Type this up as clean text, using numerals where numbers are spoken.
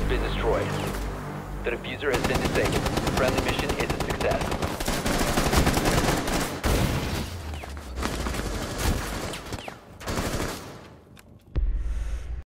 been destroyed. The diffuser has been disabled. Friendly mission is a success.